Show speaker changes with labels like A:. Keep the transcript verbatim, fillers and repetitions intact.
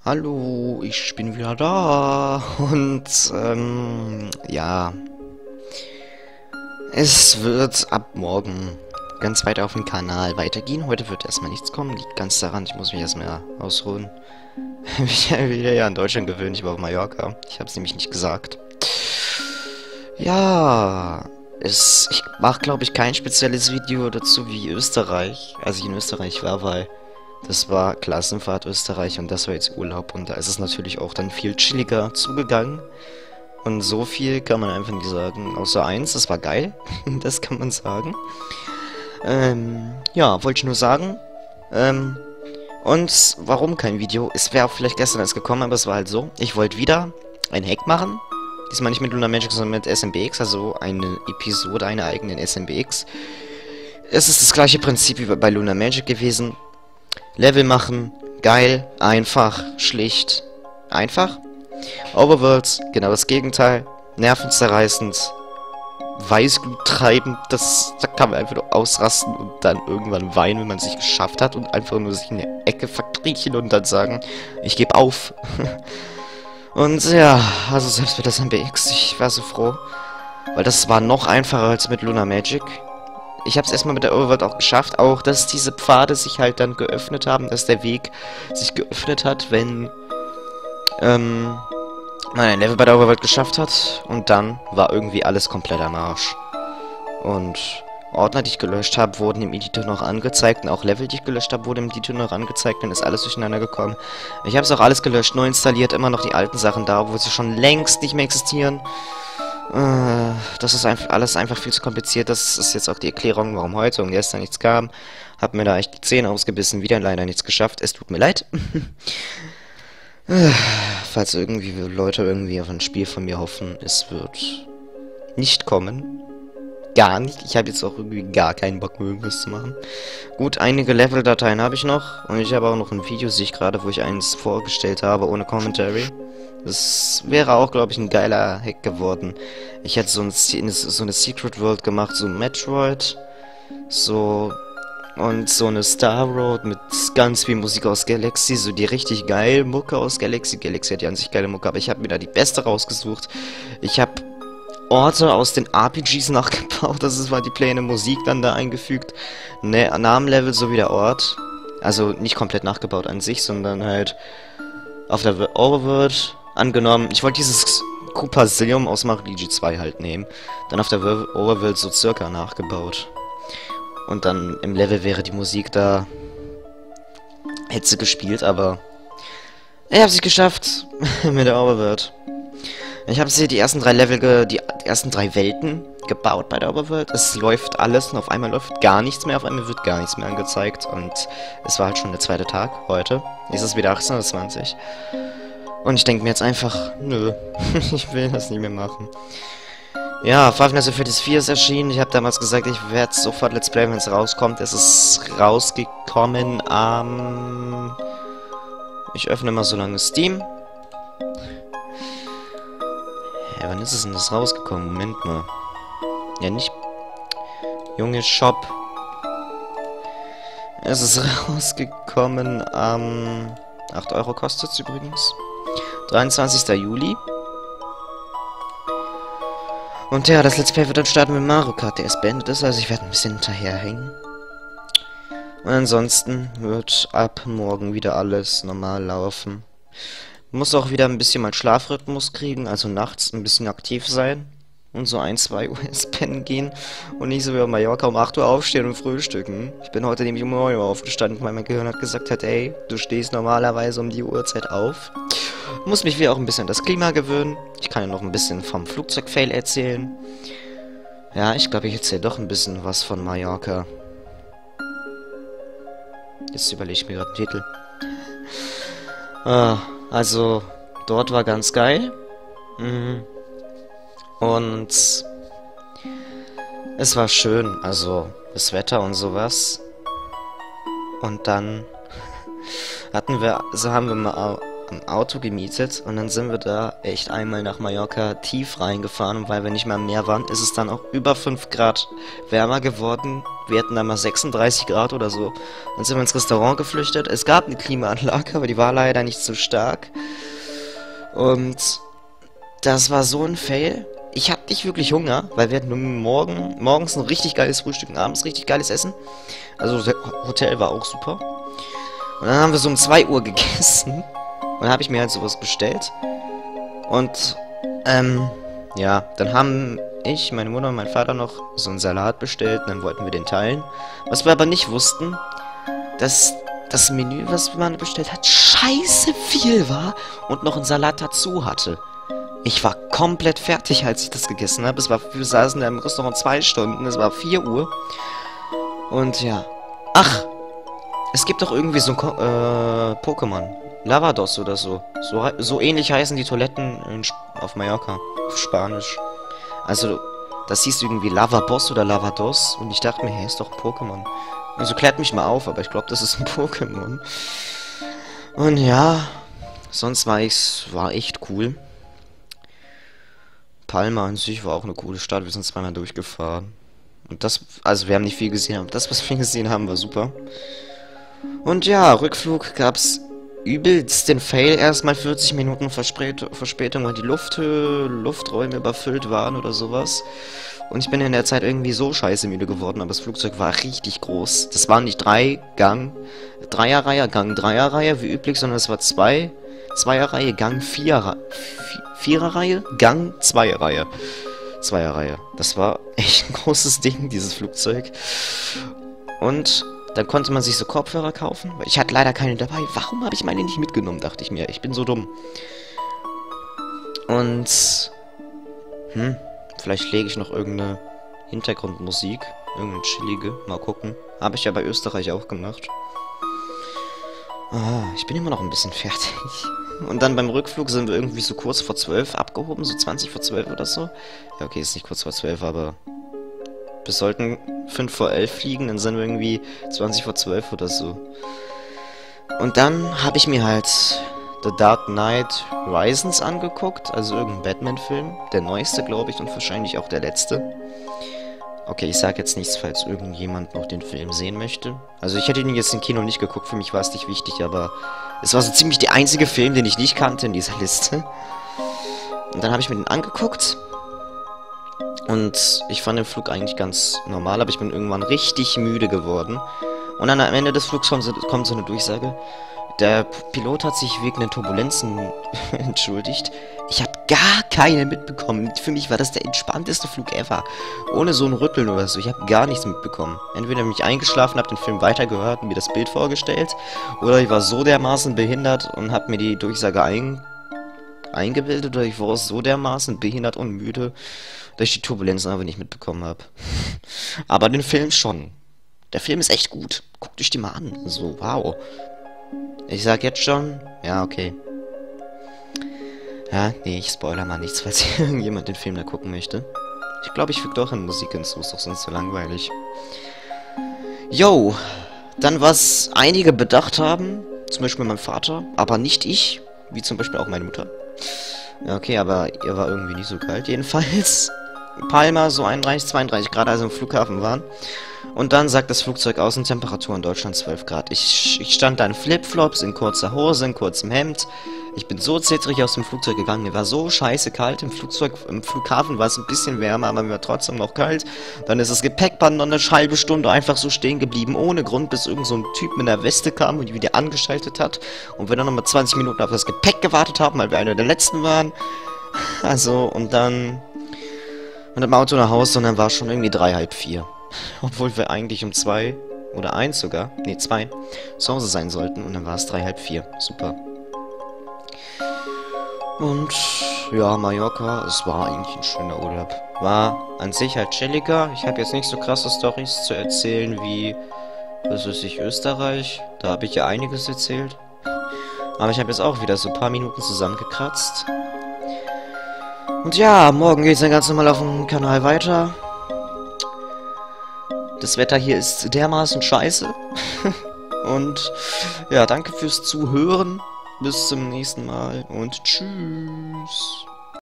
A: Hallo, ich bin wieder da und ähm, ja, es wird ab morgen ganz weit auf dem Kanal weitergehen. Heute wird erstmal nichts kommen, liegt ganz daran, ich muss mich erstmal ausruhen. Ich bin wieder ja in Deutschland gewöhnt, ich war auf Mallorca. Ich habe es nämlich nicht gesagt. Ja, es, ich mache glaube ich kein spezielles Video dazu wie Österreich, als ich in Österreich war, weil das war Klassenfahrt Österreich und das war jetzt Urlaub und da ist es natürlich auch dann viel chilliger zugegangen. Und so viel kann man einfach nicht sagen. Außer eins, das war geil. Das kann man sagen. Ähm, ja, wollte ich nur sagen. Ähm, und warum kein Video? Es wäre auch vielleicht gestern erst gekommen, aber es war halt so. Ich wollte wieder ein Hack machen. Diesmal nicht mit Lunar Magic, sondern mit S M B X. Also eine Episode, einer eigenen S M B X. Es ist das gleiche Prinzip wie bei Lunar Magic gewesen. Level machen, geil, einfach, schlicht, einfach. Overworlds, genau das Gegenteil, nervenzerreißend, Weißglut treibend, das, da kann man einfach nur ausrasten und dann irgendwann weinen, wenn man es sich geschafft hat und einfach nur sich in der Ecke verkriechen und dann sagen, ich gebe auf. Und ja, also selbst mit S M B X, ich war so froh, weil das war noch einfacher als mit Lunar Magic. Ich habe es erstmal mit der Overworld auch geschafft, auch dass diese Pfade sich halt dann geöffnet haben, dass der Weg sich geöffnet hat, wenn ähm, man ein Level bei der Overworld geschafft hat. Und dann war irgendwie alles komplett am Arsch. Und Ordner, die ich gelöscht habe, wurden im Editor noch angezeigt. Und auch Level, die ich gelöscht habe, wurden im Editor noch angezeigt. Dann ist alles durcheinander gekommen. Ich habe es auch alles gelöscht, neu installiert, immer noch die alten Sachen da, obwohl sie schon längst nicht mehr existieren. Das ist einfach alles einfach viel zu kompliziert. Das ist jetzt auch die Erklärung, warum heute und gestern nichts kam. Hab mir da echt die Zähne ausgebissen, wieder leider nichts geschafft. Es tut mir leid. Falls irgendwie Leute irgendwie auf ein Spiel von mir hoffen, es wird nicht kommen. Gar nicht. Ich habe jetzt auch irgendwie gar keinen Bock mehr, irgendwas zu machen. Gut, einige Level-Dateien habe ich noch. Und ich habe auch noch ein Video, sehe ich gerade, wo ich eins vorgestellt habe, ohne Commentary. Das wäre auch, glaube ich, ein geiler Hack geworden. Ich hätte so, ein, so eine Secret World gemacht, so ein Metroid. So. Und so eine Star Road mit ganz viel Musik aus Galaxy. So die richtig geile Mucke aus Galaxy. Galaxy hat ja an sich geile Mucke, aber ich habe mir da die beste rausgesucht. Ich habe Orte aus den R P Gs nachgebaut. Das war die Pläne Musik dann da eingefügt. Ne, Namenlevel sowie der Ort. Also nicht komplett nachgebaut an sich, sondern halt auf der Overworld angenommen. Ich wollte dieses Kupasilium aus Mario Luigi zwei halt nehmen. Dann auf der Overworld so circa nachgebaut. Und dann im Level wäre die Musik da. Hätte sie gespielt, aber ich habe sie geschafft mit der Overworld. Ich habe sie die ersten drei Level, ge die ersten drei Welten gebaut bei der Overworld. Es läuft alles und auf einmal läuft gar nichts mehr. Auf einmal wird gar nichts mehr angezeigt. Und es war halt schon der zweite Tag heute. Ist es wieder achtzehn Uhr zwanzig. Und ich denke mir jetzt einfach, nö, ich will das nicht mehr machen. Ja, Five Nights at Freddy's vier ist erschienen. Ich habe damals gesagt, ich werde sofort Let's Play, wenn es rauskommt. Es ist rausgekommen am... Ähm ich öffne mal so lange Steam. Ja, wann ist es denn das rausgekommen? Moment mal. Ja, nicht... Junge, Shop. Es ist rausgekommen am... Ähm, acht Euro kostet es übrigens. dreiundzwanzigster Juli. Und ja, das Let's Play wird dann starten, wenn Mario Kart der erst beendet ist. Also ich werde ein bisschen hinterherhängen. Und ansonsten wird ab morgen wieder alles normal laufen. Muss auch wieder ein bisschen mal Schlafrhythmus kriegen, also nachts ein bisschen aktiv sein. Und so ein, zwei Uhr ins Pennen gehen. Und nicht so wie auf Mallorca um acht Uhr aufstehen und frühstücken. Ich bin heute nämlich um neun Uhr aufgestanden, weil mein Gehirn hat gesagt hat, ey, du stehst normalerweise um die Uhrzeit auf. Muss mich wieder auch ein bisschen an das Klima gewöhnen. Ich kann ja noch ein bisschen vom Flugzeugfail erzählen. Ja, ich glaube, ich erzähle doch ein bisschen was von Mallorca. Jetzt überlege ich mir gerade den Titel. Ah, also, dort war ganz geil. Mhm. Und es war schön, also das Wetter und sowas. Und dann hatten wir, also haben wir mal ein Auto gemietet und dann sind wir da echt einmal nach Mallorca tief reingefahren und weil wir nicht mal im Meer waren, ist es dann auch über fünf Grad wärmer geworden. Wir hatten dann mal sechsunddreißig Grad oder so. Dann sind wir ins Restaurant geflüchtet. Es gab eine Klimaanlage, aber die war leider nicht so stark. Und das war so ein Fail. Ich hatte nicht wirklich Hunger, weil wir hatten morgen, morgens ein richtig geiles Frühstück und abends richtig geiles Essen. Also das Hotel war auch super. Und dann haben wir so um zwei Uhr gegessen. Und dann habe ich mir halt sowas bestellt. Und, ähm, ja, dann haben ich, meine Mutter und mein Vater noch so einen Salat bestellt. Und dann wollten wir den teilen. Was wir aber nicht wussten, dass das Menü, was man bestellt hat, scheiße viel war und noch einen Salat dazu hatte. Ich war komplett fertig, als ich das gegessen habe. Es war, wir saßen da im Restaurant zwei Stunden, es war vier Uhr. Und ja. Ach, es gibt doch irgendwie so ein Ko äh, Pokémon. Lavados oder so. so. So ähnlich heißen die Toiletten in Sp auf Mallorca. Auf Spanisch. Also, das hieß irgendwie Lavaboss oder Lavados. Und ich dachte mir, hey, ist doch ein Pokémon. Also klärt mich mal auf, aber ich glaube, das ist ein Pokémon. Und ja, sonst war ich's, war echt cool. Palma an sich war auch eine coole Stadt. Wir sind zweimal durchgefahren. Und das, also wir haben nicht viel gesehen, aber das, was wir gesehen haben, war super. Und ja, Rückflug gab's übelst den Fail. Erstmal vierzig Minuten Verspät Verspätung, weil die Lufthöhe, Lufträume überfüllt waren oder sowas. Und ich bin in der Zeit irgendwie so scheiße müde geworden, aber das Flugzeug war richtig groß. Das war nicht drei Gang, Dreierreihe, Gang, Dreierreihe wie üblich, sondern es war zwei, Zweierreihe, Gang, Vierer, Viererreihe, Gang, Zweierreihe. Zweierreihe. Das war echt ein großes Ding, dieses Flugzeug. Und dann konnte man sich so Kopfhörer kaufen. Ich hatte leider keine dabei. Warum habe ich meine nicht mitgenommen, dachte ich mir. Ich bin so dumm. Und hm, vielleicht lege ich noch irgendeine Hintergrundmusik. Irgendeine chillige. Mal gucken. Habe ich ja bei Österreich auch gemacht. Ah, ich bin immer noch ein bisschen fertig. Und dann beim Rückflug sind wir irgendwie so kurz vor zwölf abgehoben. So zwanzig vor zwölf oder so. Ja, okay, ist nicht kurz vor zwölf, aber wir sollten fünf vor elf fliegen. Dann sind wir irgendwie zwanzig vor zwölf oder so. Und dann habe ich mir halt The Dark Knight Rises angeguckt. Also irgendein Batman-Film. Der neueste, glaube ich, und wahrscheinlich auch der letzte. Okay, ich sage jetzt nichts, falls irgendjemand noch den Film sehen möchte. Also ich hätte ihn jetzt im Kino nicht geguckt, für mich war es nicht wichtig, aber es war so ziemlich der einzige Film, den ich nicht kannte in dieser Liste. Und dann habe ich mir den angeguckt. Und ich fand den Flug eigentlich ganz normal, aber ich bin irgendwann richtig müde geworden. Und dann am Ende des Flugs kommt so, kommt so eine Durchsage. Der Pilot hat sich wegen den Turbulenzen entschuldigt. Ich habe gar keine mitbekommen. Für mich war das der entspannteste Flug ever. Ohne so ein Rütteln oder so. Ich habe gar nichts mitbekommen. Entweder bin ich eingeschlafen, habe den Film weitergehört und mir das Bild vorgestellt. Oder ich war so dermaßen behindert und habe mir die Durchsage ein, eingebildet. Oder ich war so dermaßen behindert und müde, dass ich die Turbulenzen aber nicht mitbekommen habe. Aber den Film schon. Der Film ist echt gut. Guckt euch den mal an. So, wow. Ich sag jetzt schon, ja, okay. Ja, nee, ich spoiler mal nichts, falls irgendjemand den Film da gucken möchte. Ich glaube, ich füge doch eine Musik hinzu, ist doch sonst so langweilig. Yo, dann was einige bedacht haben, zum Beispiel mein Vater, aber nicht ich, wie zum Beispiel auch meine Mutter. Ja, okay, aber ihr war irgendwie nicht so kalt, jedenfalls. Palma, so einunddreißig, zweiunddreißig Grad, als wir im Flughafen waren. Und dann sagt das Flugzeug Außentemperatur in Deutschland zwölf Grad. Ich, ich stand da in Flipflops, in kurzer Hose, in kurzem Hemd. Ich bin so zittrig aus dem Flugzeug gegangen. Mir war so scheiße kalt. Im Flugzeug, im Flughafen war es ein bisschen wärmer, aber mir war trotzdem noch kalt. Dann ist das Gepäckband noch eine halbe Stunde einfach so stehen geblieben, ohne Grund, bis irgend so ein Typ mit einer Weste kam und die wieder angeschaltet hat. Und wir dann nochmal zwanzig Minuten auf das Gepäck gewartet haben, weil wir einer der Letzten waren. Also, und dann mit dem Auto nach Hause und dann war es schon irgendwie drei, halb vier. Obwohl wir eigentlich um zwei oder eins sogar, nee, zwei, zu Hause sein sollten. Und dann war es drei, halb vier. Super. Und ja, Mallorca, es war eigentlich ein schöner Urlaub. War an sich halt chilliger. Ich habe jetzt nicht so krasse Storys zu erzählen wie, was weiß ich, Österreich. Da habe ich ja einiges erzählt. Aber ich habe jetzt auch wieder so ein paar Minuten zusammengekratzt. Und ja, morgen geht es dann ganz normal auf dem Kanal weiter. Das Wetter hier ist dermaßen scheiße. Und ja, danke fürs Zuhören. bis zum nächsten Mal und tschüss.